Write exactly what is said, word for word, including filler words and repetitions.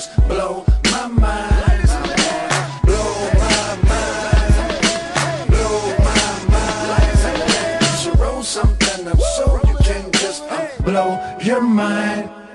just blow my mind. Blow my mind. Blow my mind. You should roll something up so you can just uh, blow your mind.